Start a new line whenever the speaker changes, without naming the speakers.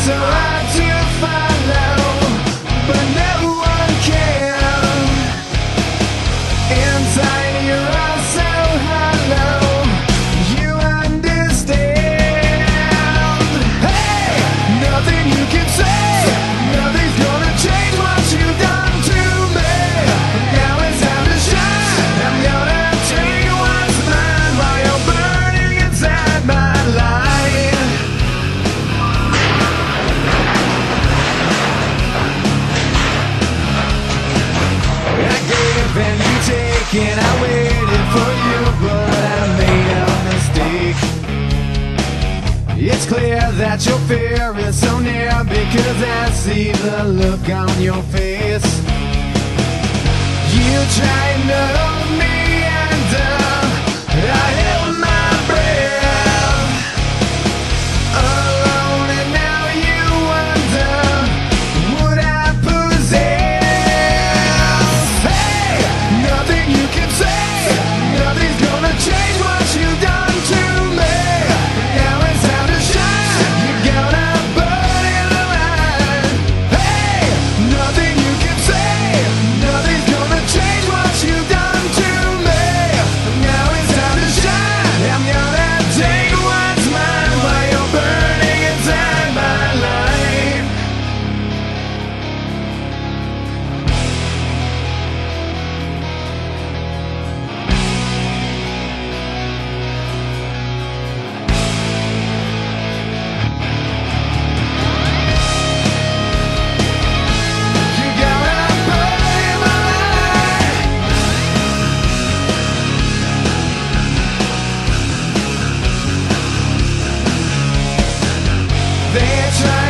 so hard to follow, but no one can. Inside you're all so hollow, you understand. Hey, nothing you can say, nothing's gonna change what you've done to me. Now it's time to shine. I'm gonna take what's mine while you're burning inside my light. I gave and you take, and I waited for you, but I made a mistake. It's clear that your fear is so near, because I see the look on your face. You tried to hold me under, I held my breath, alone, and now you wonder, would I possess? Hey, nothing you can say, nothing's gonna change what you've done to me. Now it's time to shine, you're gonna burn in the light. Hey, nothing you can say, nothing's gonna change what you've done to me. Now it's time to shine, I'm gonna take what's mine while you're burning inside my light. You gotta burn in my light. They're trying